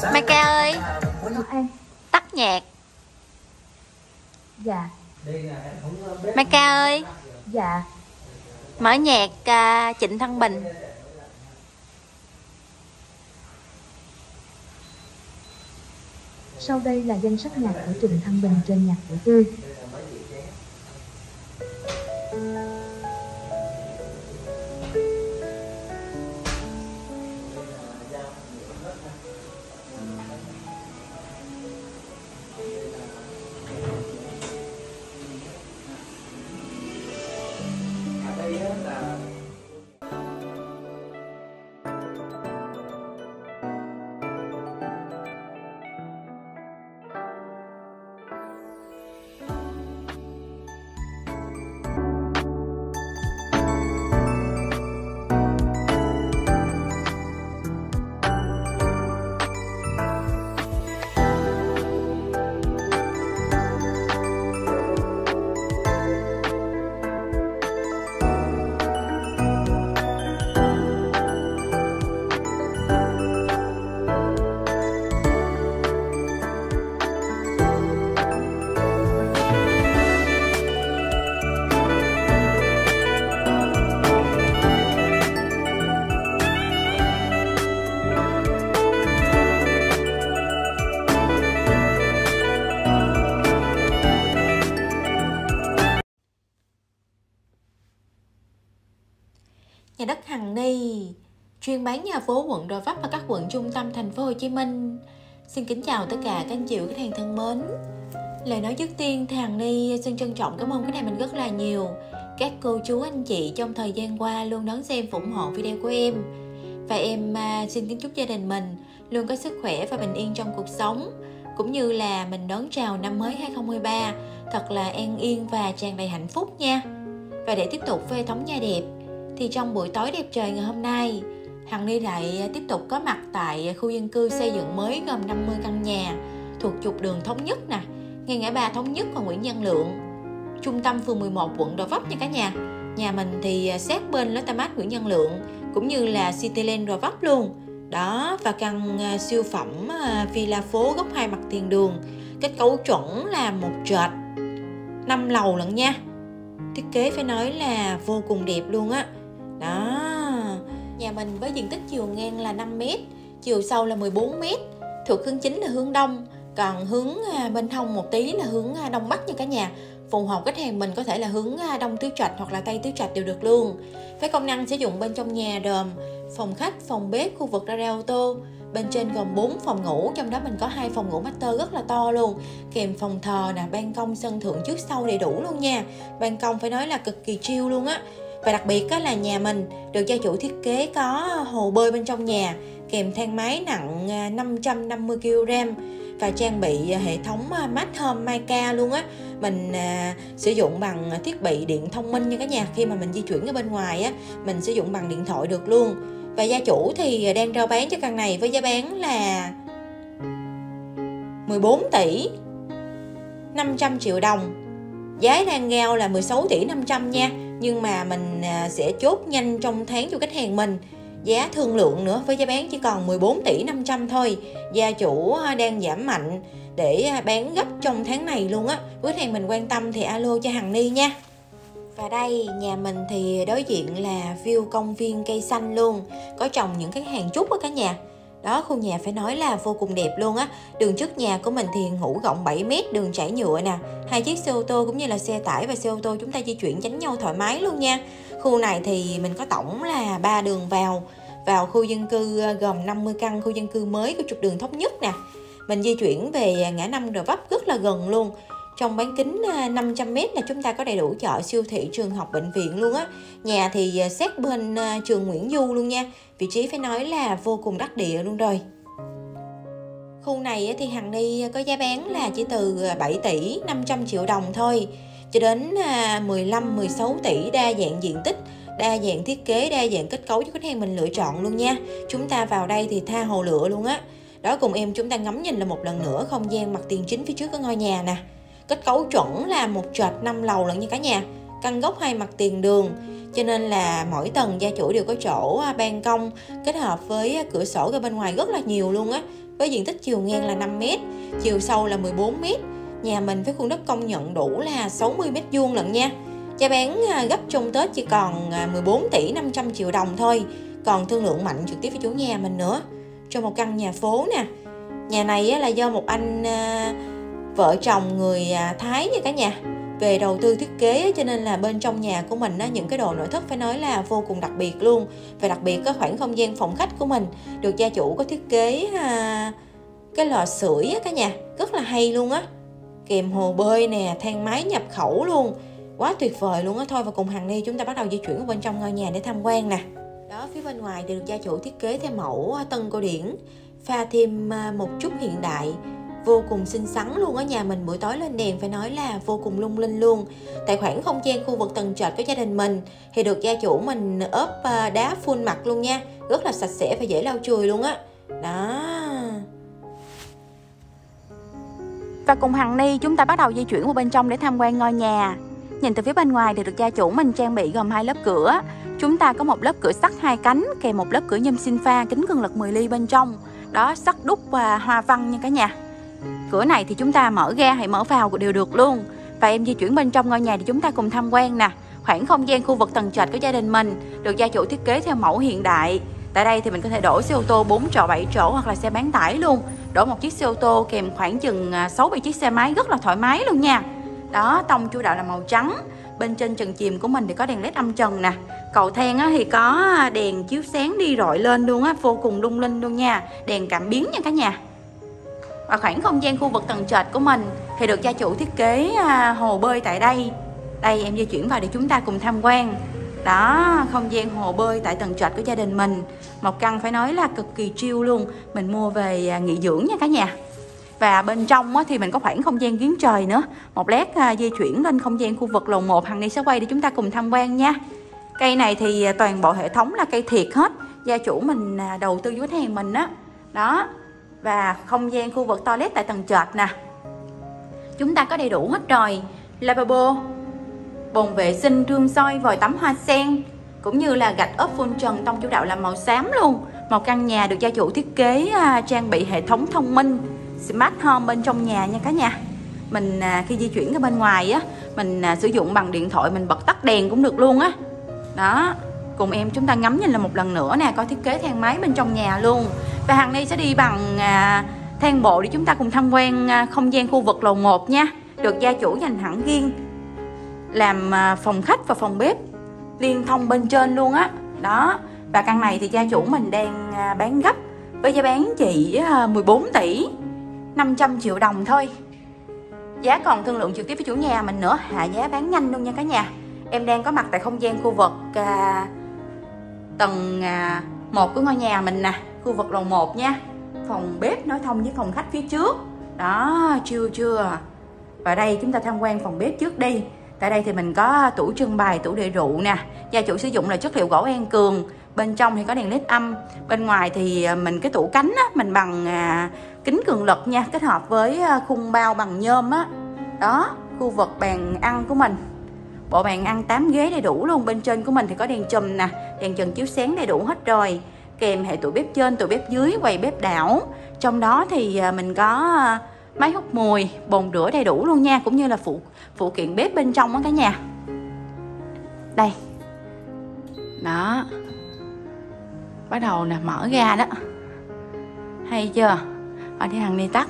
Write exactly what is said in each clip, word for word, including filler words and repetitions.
Mai Ca ơi, Có An. tắt nhạc. Dạ. Mai Ca ơi, Dạ. mở nhạc uh, Trịnh Thăng Bình. Sau đây là danh sách nhạc của Trịnh Thăng Bình trên nhạc của tôi. Nhà đất Hằng Ni chuyên bán nhà phố quận Gò Vấp và các quận trung tâm thành phố Hồ Chí Minh. Xin kính chào tất cả các anh chị khách hàng thân mến. Lời nói trước tiên thì Hằng Ni xin trân trọng cảm ơn cái này mình rất là nhiều. Các cô chú anh chị trong thời gian qua luôn đón xem và ủng hộ video của em. Và em uh, xin kính chúc gia đình mình luôn có sức khỏe và bình yên trong cuộc sống, cũng như là mình đón chào năm mới hai không hai ba thật là an yên và tràn đầy hạnh phúc nha. Và để tiếp tục với hệ thống nhà đẹp thì trong buổi tối đẹp trời ngày hôm nay, Hằng Ni lại tiếp tục có mặt tại khu dân cư xây dựng mới gồm năm mươi căn nhà thuộc trục đường Thống Nhất nè, ngay ngã ba Thống Nhất và Nguyễn Văn Lượng, trung tâm phường mười một quận Gò Vấp nha cả nhà. Nhà mình thì sát bên Lotte Nguyễn Văn Lượng cũng như là Cityland Gò Vấp luôn. Đó, và căn siêu phẩm villa phố góc hai mặt tiền đường, kết cấu chuẩn là một trệt năm lầu lận nha. Thiết kế phải nói là vô cùng đẹp luôn á. Đó, nhà mình với diện tích chiều ngang là năm mét, chiều sâu là mười bốn mét, thuộc hướng chính là hướng đông, còn hướng bên hông một tí là hướng đông bắc nha cả nhà. Phù hợp khách hàng mình có thể là hướng đông tứ trạch hoặc là tây tứ trạch đều được luôn. Với công năng sử dụng bên trong nhà gồm phòng khách, phòng bếp, khu vực gara ô tô. Bên trên gồm bốn phòng ngủ, trong đó mình có hai phòng ngủ master rất là to luôn, kèm phòng thờ nè, ban công, sân thượng trước sau đầy đủ luôn nha. Ban công phải nói là cực kỳ chill luôn á. Và đặc biệt á là nhà mình được gia chủ thiết kế có hồ bơi bên trong nhà, kèm thang máy nặng năm trăm năm mươi ki lô gam và trang bị hệ thống mát home Mica luôn á. Mình à, sử dụng bằng thiết bị điện thông minh nha cả nhà. Khi mà mình di chuyển ở bên ngoài á, mình sử dụng bằng điện thoại được luôn. Và gia chủ thì đang rao bán cho căn này với giá bán là mười bốn tỷ năm trăm triệu đồng. Giá đang giao là mười sáu tỷ năm trăm nha. Nhưng mà mình sẽ chốt nhanh trong tháng cho khách hàng mình. Giá thương lượng nữa với giá bán chỉ còn mười bốn tỷ năm trăm thôi. Gia chủ đang giảm mạnh để bán gấp trong tháng này luôn á. Với khách hàng mình quan tâm thì alo cho Hằng Ni nha. Và đây, nhà mình thì đối diện là view công viên cây xanh luôn, có trồng những cái hàng trúc ở cả nhà. Đó, khu nhà phải nói là vô cùng đẹp luôn á. Đường trước nhà của mình thì hữu rộng bảy mét, đường trải nhựa nè. Hai chiếc xe ô tô cũng như là xe tải và xe ô tô chúng ta di chuyển tránh nhau thoải mái luôn nha. Khu này thì mình có tổng là ba đường vào. Vào khu dân cư gồm năm mươi căn khu dân cư mới của trục đường Thống Nhất nè. Mình di chuyển về ngã năm Gò Vấp rất là gần luôn. Trong bán kính năm trăm mét là chúng ta có đầy đủ chợ, siêu thị, trường học, bệnh viện luôn á. Nhà thì sát bên trường Nguyễn Du luôn nha. Vị trí phải nói là vô cùng đắc địa luôn rồi. Khu này thì Hằng Ni có giá bán là chỉ từ bảy tỷ năm trăm triệu đồng thôi, cho đến mười lăm mười sáu tỷ, đa dạng diện tích, đa dạng thiết kế, đa dạng kết cấu cho khách hàng mình lựa chọn luôn nha. Chúng ta vào đây thì tha hồ lựa luôn á. Đó, cùng em chúng ta ngắm nhìn là một lần nữa không gian mặt tiền chính phía trước của ngôi nhà nè. Kết cấu chuẩn là một trệt năm lầu lận như cả nhà, căn góc hai mặt tiền đường, cho nên là mỗi tầng gia chủ đều có chỗ ban công kết hợp với cửa sổ ra bên ngoài rất là nhiều luôn á. với diện tích chiều ngang là năm mét, chiều sâu là mười bốn mét. Nhà mình với khuôn đất công nhận đủ là sáu mươi mét vuông lận nha. Giá bán gấp trong Tết chỉ còn mười bốn tỷ năm trăm triệu đồng thôi. Còn thương lượng mạnh trực tiếp với chủ nhà mình nữa. Cho một căn nhà phố nè. Nhà này là do một anh vợ chồng người Thái nha cả nhà về đầu tư thiết kế, cho nên là bên trong nhà của mình những cái đồ nội thất phải nói là vô cùng đặc biệt luôn. Và đặc biệt có khoảng không gian phòng khách của mình được gia chủ có thiết kế cái lò sưởi cả nhà, rất là hay luôn á, kèm hồ bơi nè, thang máy nhập khẩu luôn, quá tuyệt vời luôn á. Thôi và cùng Hằng Ni chúng ta bắt đầu di chuyển vào bên trong ngôi nhà để tham quan nè. Đó, phía bên ngoài thì được gia chủ thiết kế theo mẫu tân cổ điển, pha thêm một chút hiện đại, vô cùng xinh xắn luôn á. Nhà mình buổi tối lên đèn phải nói là vô cùng lung linh luôn. Tại khoảng không gian khu vực tầng trệt của gia đình mình thì được gia chủ mình ốp đá full mặt luôn nha, rất là sạch sẽ và dễ lau chùi luôn á. Đó. Và cùng Hằng Ni chúng ta bắt đầu di chuyển vào bên trong để tham quan ngôi nhà. Nhìn từ phía bên ngoài thì được gia chủ mình trang bị gồm hai lớp cửa. Chúng ta có một lớp cửa sắt hai cánh kèm một lớp cửa nhôm sinh pha kính cường lực mười ly bên trong. Đó, sắt đúc và hoa văn nha cả nhà. Cửa này thì chúng ta mở ra hay mở vào đều được luôn. Và em di chuyển bên trong ngôi nhà thì chúng ta cùng tham quan nè. Khoảng không gian khu vực tầng trệt của gia đình mình được gia chủ thiết kế theo mẫu hiện đại. Tại đây thì mình có thể đổ xe ô tô bốn chỗ, bảy chỗ hoặc là xe bán tải luôn. Đổ một chiếc xe ô tô kèm khoảng chừng sáu bảy chiếc xe máy rất là thoải mái luôn nha. Đó, tông chủ đạo là màu trắng. Bên trên trần chìm của mình thì có đèn led âm trần nè. Cầu thang thì có đèn chiếu sáng đi rọi lên luôn á, vô cùng lung linh luôn nha. Đèn cảm biến nha cả nhà. Và khoảng không gian khu vực tầng trệt của mình thì được gia chủ thiết kế hồ bơi tại đây. Đây em di chuyển vào để chúng ta cùng tham quan. Đó, không gian hồ bơi tại tầng trệt của gia đình mình. Một căn phải nói là cực kỳ chill luôn. Mình mua về nghỉ dưỡng nha cả nhà. Và bên trong thì mình có khoảng không gian giếng trời nữa. Một lát di chuyển lên không gian khu vực lầu một, Hằng Ni sẽ quay để chúng ta cùng tham quan nha. Cây này thì toàn bộ hệ thống là cây thiệt hết. Gia chủ mình đầu tư với khách hàng mình á. Đó. Và không gian khu vực toilet tại tầng trệt nè. Chúng ta có đầy đủ hết rồi. Lavabo, bồn vệ sinh, gương soi, vòi tắm hoa sen, cũng như là gạch ốp full trần, tông chủ đạo là màu xám luôn. Một căn nhà được gia chủ thiết kế uh, trang bị hệ thống thông minh Smart Home bên trong nhà nha cả nhà. Mình uh, khi di chuyển ra bên ngoài á, mình uh, sử dụng bằng điện thoại, mình bật tắt đèn cũng được luôn á. Đó, cùng em chúng ta ngắm nhìn là một lần nữa nè, có thiết kế thang máy bên trong nhà luôn. Và Hằng Ni sẽ đi bằng uh, thang bộ để chúng ta cùng tham quan uh, không gian khu vực lầu một nha. Được gia chủ dành hẳn riêng làm phòng khách và phòng bếp liên thông bên trên luôn á. Đó. Và căn này thì gia chủ mình đang bán gấp với giá bán chỉ mười bốn tỷ năm trăm triệu đồng thôi. Giá còn thương lượng trực tiếp với chủ nhà mình nữa, hạ giá bán nhanh luôn nha cả nhà. Em đang có mặt tại không gian khu vực à, tầng à, một của ngôi nhà mình nè, khu vực lầu một nha. Phòng bếp nối thông với phòng khách phía trước. Đó, chưa chưa. Và đây chúng ta tham quan phòng bếp trước đi. Tại đây thì mình có tủ trưng bày, tủ để rượu nè. Gia chủ sử dụng là chất liệu gỗ an cường. Bên trong thì có đèn led âm. Bên ngoài thì mình cái tủ cánh á, mình bằng à, kính cường lực nha, kết hợp với khung bao bằng nhôm á. Đó, khu vực bàn ăn của mình, bộ bàn ăn tám ghế đầy đủ luôn. Bên trên của mình thì có đèn chùm nè, đèn trần chiếu sáng đầy đủ hết rồi. Kèm hệ tủ bếp trên, tủ bếp dưới, quầy bếp đảo. Trong đó thì mình có máy hút mùi, bồn rửa đầy đủ luôn nha, cũng như là phụ phụ kiện bếp bên trong đó cả nhà. Đây. Đó. Bắt đầu nè, mở ra đó. Hay chưa? Ở đây Hằng Ni tắt.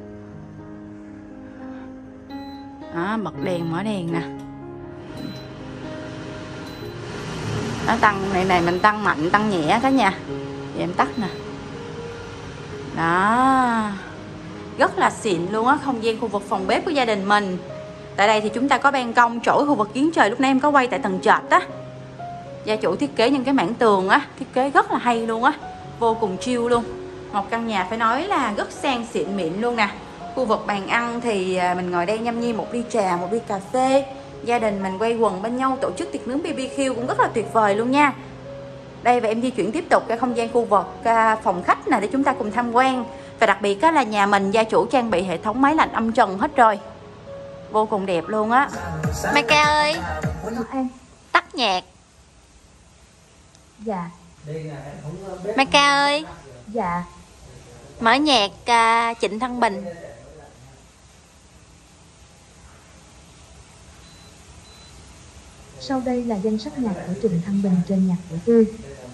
Đó, bật đèn, mở đèn nè. Đó, tăng này này mình tăng mạnh, tăng nhẹ cả nhà. Vậy em tắt nè. Đó. Rất là xịn luôn á, không gian khu vực phòng bếp của gia đình mình. Tại đây thì chúng ta có ban công, chỗ khu vực giếng trời lúc nãy em có quay tại tầng trệt á. Gia chủ thiết kế những cái mảng tường á, thiết kế rất là hay luôn á, vô cùng chill luôn. Một căn nhà phải nói là rất sang xịn mịn luôn nè. Khu vực bàn ăn thì mình ngồi đây nhâm nhi một ly trà, một ly cà phê. Gia đình mình quay quần bên nhau tổ chức tiệc nướng bê bê kiu cũng rất là tuyệt vời luôn nha. Đây và em di chuyển tiếp tục ra không gian khu vực phòng khách nè để chúng ta cùng tham quan. Và đặc biệt là nhà mình gia chủ trang bị hệ thống máy lạnh âm trần hết rồi. Vô cùng đẹp luôn á. Mai Ca ơi, An. tắt nhạc. Dạ. Mai Ca ơi. Dạ. Mở nhạc uh, Trịnh Thăng Bình. Sau đây là danh sách nhạc của Trịnh Thăng Bình trên nhạc của Tươi.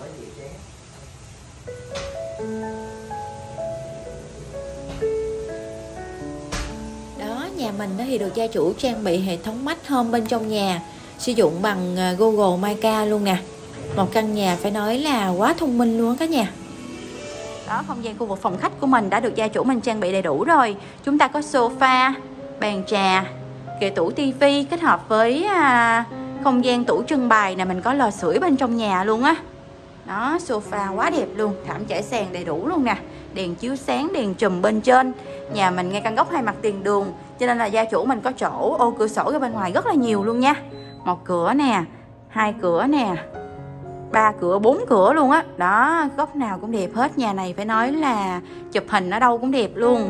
Đó, nhà mình đó thì được gia chủ trang bị hệ thống Smart Home bên trong nhà, sử dụng bằng Google Mica luôn nè. Một căn nhà phải nói là quá thông minh luôn cả nhà. Đó, không gian khu vực phòng khách của mình đã được gia chủ mình trang bị đầy đủ rồi. Chúng ta có sofa, bàn trà, kệ tủ tivi kết hợp với à, không gian tủ trưng bày nè, mình có lò sưởi bên trong nhà luôn á. Đó, sofa quá đẹp luôn, thảm trải sàn đầy đủ luôn nè, đèn chiếu sáng, đèn chùm bên trên. Nhà mình ngay căn góc hai mặt tiền đường, cho nên là gia chủ mình có chỗ ô cửa sổ ra bên ngoài rất là nhiều luôn nha. Một cửa nè, hai cửa nè, ba cửa, bốn cửa luôn á. Đó, góc nào cũng đẹp hết. Nhà này phải nói là chụp hình ở đâu cũng đẹp luôn.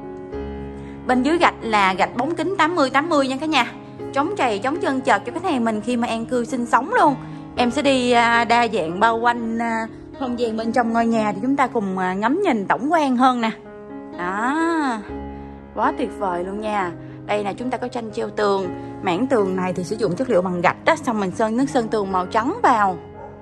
Bên dưới gạch là gạch bóng kính tám mươi tám mươi nha cả nhà, chống trầy chống chân chợt cho khách hàng mình khi mà an cư sinh sống luôn. Em sẽ đi đa dạng bao quanh không gian bên trong ngôi nhà để chúng ta cùng ngắm nhìn tổng quan hơn nè. Đó, quá tuyệt vời luôn nha. Đây là chúng ta có tranh treo tường. Mảng tường này thì sử dụng chất liệu bằng gạch đó, xong mình sơn nước sơn tường màu trắng vào,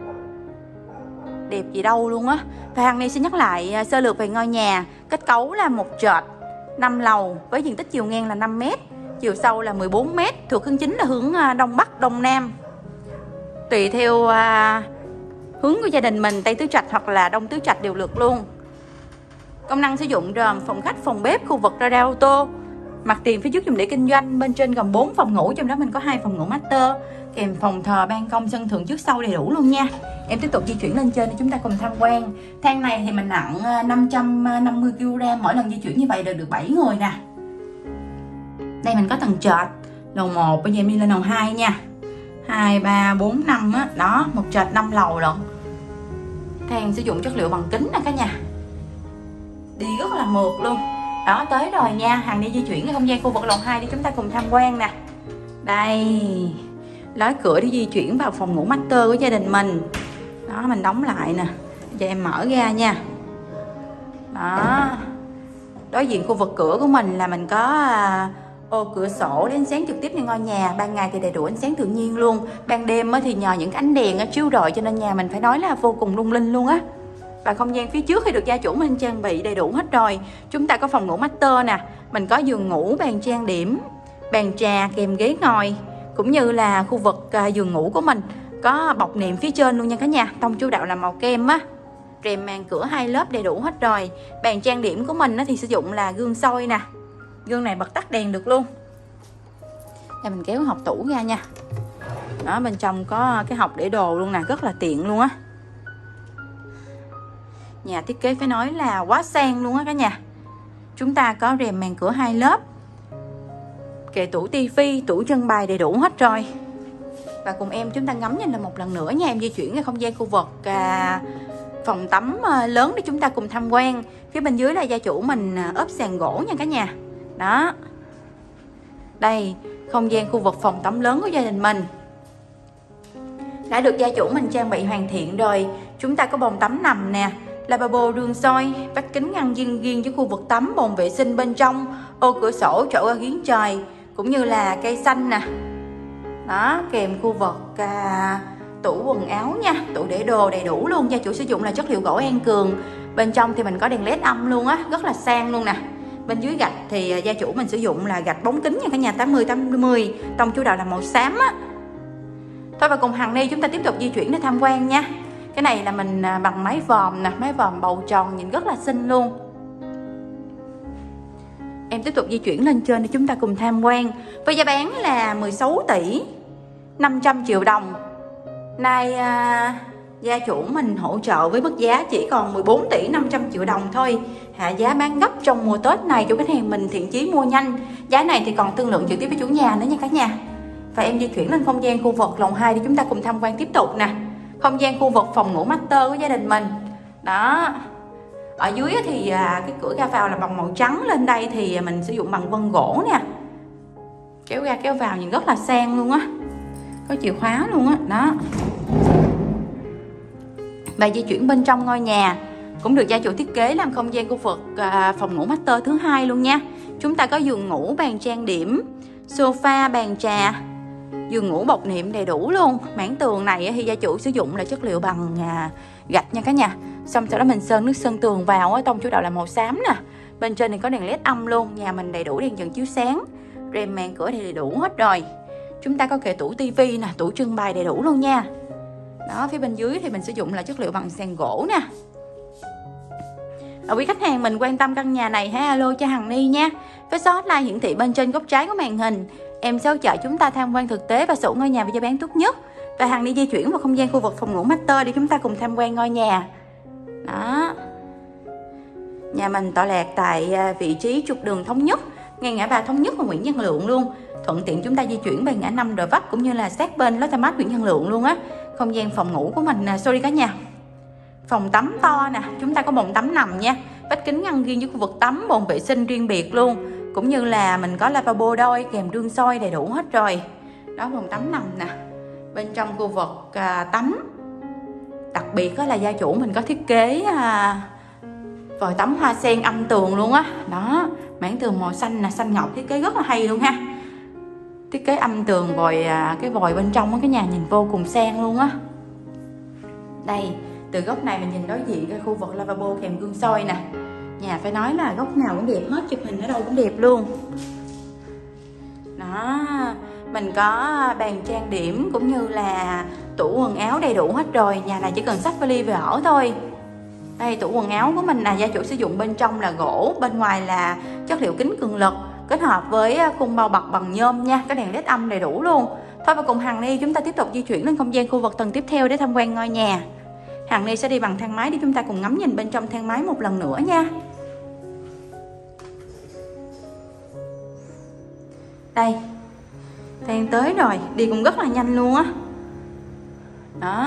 đẹp gì đâu luôn á. Và hàng này xin nhắc lại sơ lược về ngôi nhà. Kết cấu là một trệt năm lầu với diện tích chiều ngang là năm mét, chiều sâu là mười bốn mét, thuộc hướng chính là hướng đông bắc đông nam. Tùy theo uh, hướng của gia đình mình, Tây tứ trạch hoặc là Đông tứ trạch đều được luôn. Công năng sử dụng gồm phòng khách, phòng bếp, khu vực radar ô tô. Mặt tiền phía trước dùng để kinh doanh, bên trên gồm bốn phòng ngủ, trong đó mình có hai phòng ngủ master, kèm phòng thờ, ban công, sân thượng trước sau đầy đủ luôn nha. Em tiếp tục di chuyển lên trên để chúng ta cùng tham quan. Thang này thì mình nặng năm trăm năm mươi ki lô gam, mỗi lần di chuyển như vậy đều được bảy người nè. Đây mình có tầng trệt, lầu một, bây giờ mình lên lầu hai nha. hai, ba, bốn, năm á, đó, một trệt năm lầu lận. Thang sử dụng chất liệu bằng kính nè cả nhà. Đi rất là mượt luôn. Đó, tới rồi nha. Hàng đi di chuyển cái không gian khu vực lầu hai để chúng ta cùng tham quan nè. Đây, lối cửa để di chuyển vào phòng ngủ master của gia đình mình. Đó, mình đóng lại nè, cho em mở ra nha. Đó, đối diện khu vực cửa của mình là mình có à, ô cửa sổ để ánh sáng trực tiếp lên ngôi nhà. Ban ngày thì đầy đủ ánh sáng tự nhiên luôn, ban đêm thì nhờ những cái ánh đèn chiếu rọi cho nên nhà mình phải nói là vô cùng lung linh luôn á. Và không gian phía trước thì được gia chủ mình trang bị đầy đủ hết rồi. Chúng ta có phòng ngủ master nè, mình có giường ngủ, bàn trang điểm, bàn trà kèm ghế ngồi, cũng như là khu vực uh, giường ngủ của mình có bọc nệm phía trên luôn nha cả nhà. Tông chủ đạo là màu kem á, rèm màn cửa hai lớp đầy đủ hết rồi. Bàn trang điểm của mình thì sử dụng là gương soi nè, gương này bật tắt đèn được luôn. Đây mình kéo hộc tủ ra nha. Đó, bên trong có cái hộc để đồ luôn nè, rất là tiện luôn á. Nhà thiết kế phải nói là quá sang luôn á cả nhà. Chúng ta có rèm màn cửa hai lớp, kệ tủ tivi, tủ trưng bày đầy đủ hết rồi. Và cùng em chúng ta ngắm nhìn là một lần nữa nha. Em di chuyển cái không gian khu vực à, phòng tắm à, lớn để chúng ta cùng tham quan. Phía bên dưới là gia chủ mình à, ốp sàn gỗ nha cả nhà. Đó, đây không gian khu vực phòng tắm lớn của gia đình mình đã được gia chủ mình trang bị hoàn thiện rồi. Chúng ta có bồn tắm nằm nè, lavabo rương soi, vách kính ngăn riêng riêng với khu vực tắm, bồn vệ sinh bên trong, ô cửa sổ, chỗ ra giếng trời, cũng như là cây xanh nè. Đó, kèm khu vực à, tủ quần áo nha, tủ để đồ đầy đủ luôn. Gia chủ sử dụng là chất liệu gỗ An Cường. Bên trong thì mình có đèn led âm luôn á, rất là sang luôn nè. Bên dưới gạch thì gia chủ mình sử dụng là gạch bóng kính nha cả nhà, tám mươi tám mươi, tông chủ đạo là màu xám á. Thôi và cùng Hằng Ni chúng ta tiếp tục di chuyển để tham quan nha. Cái này là mình bằng mái vòm nè, mái vòm bầu tròn nhìn rất là xinh luôn. Em tiếp tục di chuyển lên trên để chúng ta cùng tham quan. Với giá bán là mười sáu tỷ năm trăm triệu đồng. Nay à, gia chủ mình hỗ trợ với mức giá chỉ còn mười bốn tỷ năm trăm triệu đồng thôi. Hạ giá bán gấp trong mùa Tết này cho khách hàng mình thiện chí mua nhanh. Giá này thì còn thương lượng trực tiếp với chủ nhà nữa nha cả nhà. Và em di chuyển lên không gian khu vực lầu hai để chúng ta cùng tham quan tiếp tục nè. Không gian khu vực phòng ngủ master của gia đình mình. Đó, ở dưới thì cái cửa ra vào là bằng màu trắng, lên đây thì mình sử dụng bằng vân gỗ nè. Kéo ra kéo vào nhìn rất là sang luôn á, có chìa khóa luôn á. Đó, và di chuyển bên trong ngôi nhà cũng được gia chủ thiết kế làm không gian khu vực à, phòng ngủ master thứ hai luôn nha. Chúng ta có giường ngủ, bàn trang điểm, sofa, bàn trà, giường ngủ bọc niệm đầy đủ luôn. Mảng tường này thì gia chủ sử dụng là chất liệu bằng à, gạch nha cả nhà. Xong sau đó mình sơn nước sơn tường vào, tông chủ đạo là màu xám nè. Bên trên thì có đèn led âm luôn, nhà mình đầy đủ đèn dần chiếu sáng, rèm màn cửa thì đầy đủ hết rồi. Chúng ta có kệ tủ tivi nè, tủ trưng bày đầy đủ luôn nha. Đó, phía bên dưới thì mình sử dụng là chất liệu bằng sàn gỗ nè. Ở quý khách hàng mình quan tâm căn nhà này hãy alo cho Hằng Ni nha. Với số hotline hiển thị bên trên góc trái của màn hình. Em sẽ hỗ trợ chúng ta tham quan thực tế và sổ ngôi nhà với giá bán tốt nhất. Và Hằng Ni di chuyển vào không gian khu vực phòng ngủ master để chúng ta cùng tham quan ngôi nhà. Đó. Nhà mình tọa lạc tại vị trí trục đường Thống Nhất, ngay ngã ba Thống Nhất và Nguyễn Văn Lượng luôn. Thuận tiện chúng ta di chuyển về ngã năm Gò Vấp cũng như là sát bên Lotte Mart Nguyễn Văn Lượng luôn á. Không gian phòng ngủ của mình nè, sorry cả nhà. Phòng tắm to nè, chúng ta có bồn tắm nằm nha. Vách kính ngăn riêng với khu vực tắm, bồn vệ sinh riêng biệt luôn. Cũng như là mình có lavabo đôi kèm gương soi đầy đủ hết rồi. Đó, bồn tắm nằm nè. Bên trong khu vực à, tắm, đặc biệt đó là gia chủ mình có thiết kế à, vòi tắm hoa sen âm tường luôn á. Đó, mảng tường màu xanh nè, xanh ngọc, thiết kế rất là hay luôn ha. Thiết kế âm tường vòi à, cái vòi bên trong á, cái nhà nhìn vô cùng sang luôn á. Đây, từ góc này mình nhìn đối diện cái khu vực lavabo kèm gương soi nè. Nhà phải nói là góc nào cũng đẹp hết, chụp hình ở đâu cũng đẹp luôn. Đó, mình có bàn trang điểm cũng như là tủ quần áo đầy đủ hết rồi. Nhà này chỉ cần xách vali về ở thôi. Đây, tủ quần áo của mình là gia chủ sử dụng bên trong là gỗ, bên ngoài là chất liệu kính cường lực kết hợp với khung bao bọc bằng nhôm nha, có đèn led âm đầy đủ luôn. Thôi và cùng Hằng Ni chúng ta tiếp tục di chuyển lên không gian khu vực tầng tiếp theo để tham quan ngôi nhà. Hằng Ni sẽ đi bằng thang máy để chúng ta cùng ngắm nhìn bên trong thang máy một lần nữa nha. Đây, thang tới rồi, đi cũng rất là nhanh luôn á. Đó.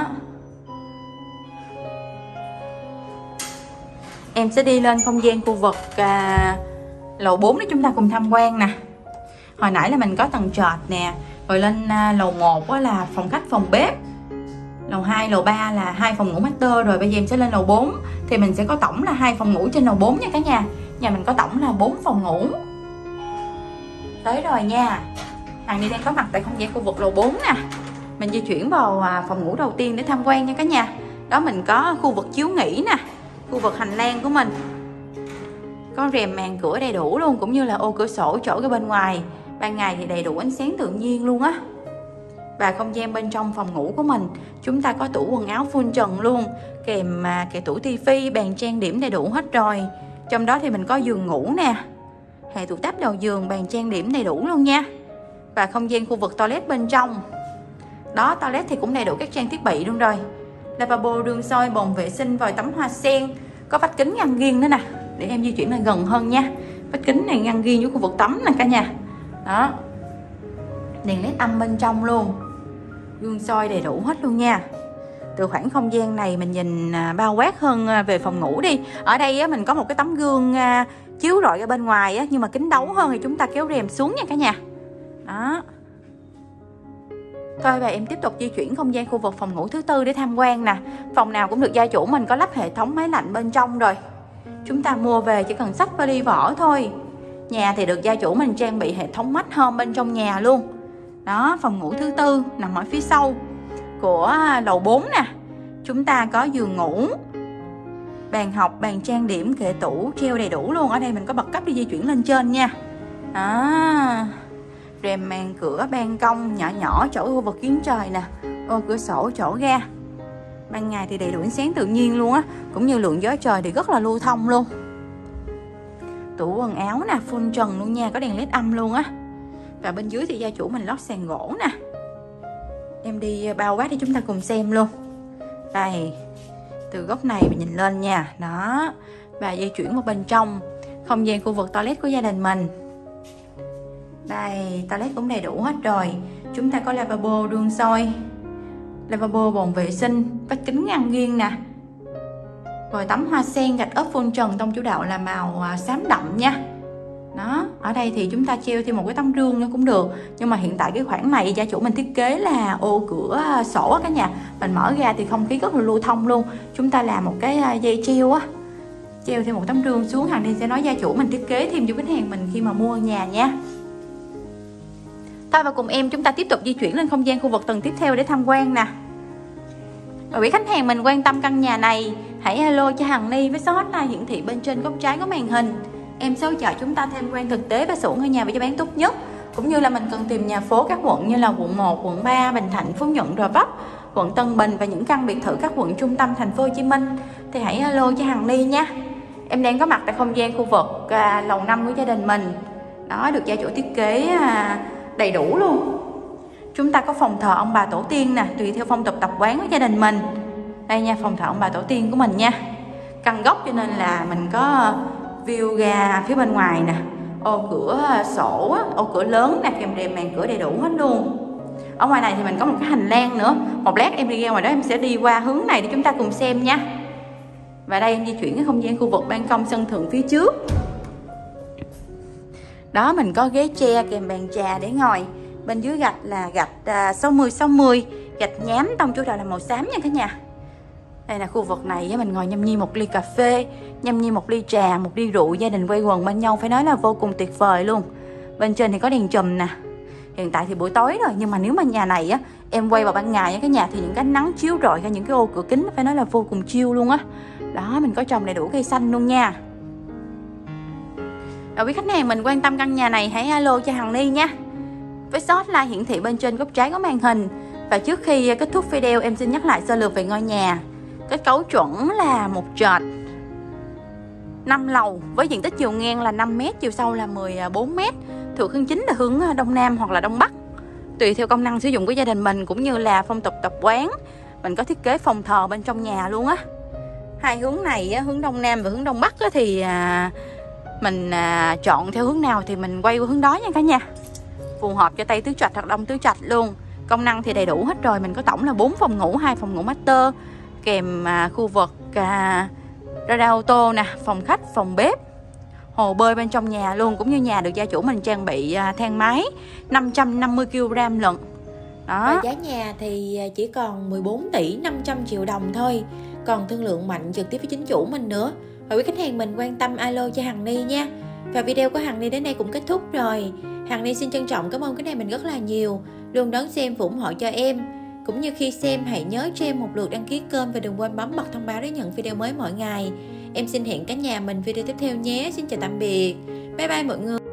Em sẽ đi lên không gian khu vực à, lầu bốn để chúng ta cùng tham quan nè. Hồi nãy là mình có tầng trệt nè, rồi lên à, lầu một là phòng khách phòng bếp, lầu hai, lầu ba là hai phòng ngủ master. Rồi bây giờ em sẽ lên lầu bốn thì mình sẽ có tổng là hai phòng ngủ trên lầu bốn nha cả nhà. Nhà mình có tổng là bốn phòng ngủ. Tới rồi nha. Hằng Ni đang có mặt tại không gian khu vực lầu bốn nè. Mình di chuyển vào à, phòng ngủ đầu tiên để tham quan nha cả nhà. Đó, mình có khu vực chiếu nghỉ nè, khu vực hành lang của mình có rèm màn cửa đầy đủ luôn, cũng như là ô cửa sổ chỗ cái bên ngoài. Ban ngày thì đầy đủ ánh sáng tự nhiên luôn á. Và không gian bên trong phòng ngủ của mình, chúng ta có tủ quần áo full trần luôn, kèm mà kệ tủ tivi, bàn trang điểm đầy đủ hết rồi. Trong đó thì mình có giường ngủ nè, hệ tủ táp đầu giường, bàn trang điểm đầy đủ luôn nha. Và không gian khu vực toilet bên trong. Đó, toilet thì cũng đầy đủ các trang thiết bị luôn rồi. Lavabo, gương soi, bồn vệ sinh, vòi tắm hoa sen, có vách kính ngăn riêng nữa nè. Để em di chuyển lại gần hơn nha. Vách kính này ngăn riêng với khu vực tắm nè cả nhà. Đó, đèn led âm bên trong luôn, gương soi đầy đủ hết luôn nha. Từ khoảng không gian này mình nhìn bao quát hơn về phòng ngủ đi. Ở đây á, mình có một cái tấm gương chiếu rọi ra bên ngoài á, nhưng mà kính đấu hơn thì chúng ta kéo rèm xuống nha cả nhà. Đó. Thôi và em tiếp tục di chuyển không gian khu vực phòng ngủ thứ tư để tham quan nè. Phòng nào cũng được gia chủ mình có lắp hệ thống máy lạnh bên trong rồi. Chúng ta mua về chỉ cần xách vali vỏ thôi. Nhà thì được gia chủ mình trang bị hệ thống mắt home bên trong nhà luôn. Đó, phòng ngủ thứ tư nằm ở phía sau của lầu bốn nè. Chúng ta có giường ngủ, bàn học, bàn trang điểm, kệ tủ treo đầy đủ luôn. Ở đây mình có bậc cấp để di chuyển lên trên nha. Đó, rèm màn cửa, ban công nhỏ nhỏ chỗ khu vực kiến trời nè, ô cửa sổ chỗ ga. Ban ngày thì đầy đủ ánh sáng tự nhiên luôn á, cũng như lượng gió trời thì rất là lưu thông luôn. Tủ quần áo nè, full trần luôn nha, có đèn led âm luôn á. Và bên dưới thì gia chủ mình lót sàn gỗ nè. Em đi bao quát để chúng ta cùng xem luôn. Đây, từ góc này mình nhìn lên nha. Đó, và di chuyển vào bên trong không gian khu vực toilet của gia đình mình. Đây, toilet cũng đầy đủ hết rồi. Chúng ta có lavabo, gương soi, lavabo, bồn vệ sinh, vách kính ngăn nghiêng nè, rồi tắm hoa sen gạch ốp full trần, tông chủ đạo là màu xám đậm nha. Đó, ở đây thì chúng ta treo thêm một cái tấm gương nữa cũng được. Nhưng mà hiện tại cái khoảng này gia chủ mình thiết kế là ô cửa sổ cả nhà. Mình mở ra thì không khí rất là lưu thông luôn. Chúng ta làm một cái dây treo á, treo thêm một tấm rương xuống. Hằng Ni sẽ nói gia chủ mình thiết kế thêm cho khách hàng mình khi mà mua nhà nha. Thôi và cùng em chúng ta tiếp tục di chuyển lên không gian khu vực tầng tiếp theo để tham quan nè. Và quý khách hàng mình quan tâm căn nhà này, hãy alo cho Hằng Ni với số hotline hiển thị bên trên góc trái của màn hình. Em sẽ hỗ trợ chúng ta tham quan thực tế và sổ ngôi nhà với giá bán tốt nhất. Cũng như là mình cần tìm nhà phố các quận như là quận một, quận ba, Bình Thạnh, Phú Nhuận, Gò Vấp, quận Tân Bình và những căn biệt thự các quận trung tâm thành phố Hồ Chí Minh thì hãy alo cho Hằng Ni nha. Em đang có mặt tại không gian khu vực à, lầu năm của gia đình mình. Đó, được gia chủ thiết kế à, đầy đủ luôn. Chúng ta có phòng thờ ông bà tổ tiên nè, tùy theo phong tục tập quán của gia đình mình. Đây nha, phòng thờ ông bà tổ tiên của mình nha. Căn góc cho nên là mình có view ra phía bên ngoài nè, ô cửa sổ, ô cửa lớn nè, kèm rèm màn cửa đầy đủ hết luôn. Ở ngoài này thì mình có một cái hành lang nữa. Một lát em đi ra ngoài đó em sẽ đi qua hướng này để chúng ta cùng xem nha. Và đây em di chuyển cái không gian khu vực ban công sân thượng phía trước. Đó, mình có ghế tre kèm bàn trà để ngồi. Bên dưới gạch là gạch sáu mươi sáu mươi, gạch nhám, tông chủ đạo là màu xám nha cả nhà. Đây là khu vực này mình ngồi nhâm nhi một ly cà phê, nhâm nhi một ly trà, một ly rượu, gia đình quây quần bên nhau phải nói là vô cùng tuyệt vời luôn. Bên trên thì có đèn chùm nè. Hiện tại thì buổi tối rồi, nhưng mà nếu mà nhà này á em quay vào ban ngày á cái nhà thì những cái nắng chiếu rọi ra những cái ô cửa kính phải nói là vô cùng chill luôn á. Đó, mình có trồng đầy đủ cây xanh luôn nha. Rồi quý khách hàng mình quan tâm căn nhà này hãy alo cho Hằng Ni nha. Với số hotline hiển thị bên trên góc trái của màn hình. Và trước khi kết thúc video em xin nhắc lại sơ lược về ngôi nhà. Kết cấu chuẩn là một trệt năm lầu với diện tích chiều ngang là năm mét, chiều sâu là mười bốn mét. Thượng hướng chính là hướng đông nam hoặc là đông bắc, tùy theo công năng sử dụng của gia đình mình cũng như là phong tục tập quán. Mình có thiết kế phòng thờ bên trong nhà luôn á. Hai hướng này hướng đông nam và hướng đông bắc thì mình chọn theo hướng nào thì mình quay qua hướng đó nha cả nhà. Phù hợp cho Tây tứ trạch hoặc Đông tứ trạch luôn. Công năng thì đầy đủ hết rồi. Mình có tổng là bốn phòng ngủ, hai phòng ngủ master, kèm khu vực radar ô tô nè, phòng khách, phòng bếp, hồ bơi bên trong nhà luôn. Cũng như nhà được gia chủ mình trang bị thang máy năm trăm năm mươi ki lô gam lận. Đó. Và giá nhà thì chỉ còn mười bốn tỷ năm trăm triệu đồng thôi. Còn thương lượng mạnh trực tiếp với chính chủ mình nữa. Và quý khách hàng mình quan tâm alo cho Hằng Ni nha. Và video của Hằng Ni đến đây cũng kết thúc rồi. Hằng Ni xin trân trọng cảm ơn cái này mình rất là nhiều, luôn đón xem và ủng hộ cho em. Cũng như khi xem hãy nhớ cho em một lượt đăng ký kênh và đừng quên bấm bật thông báo để nhận video mới mỗi ngày. Em xin hẹn cả nhà mình video tiếp theo nhé. Xin chào tạm biệt. Bye bye mọi người.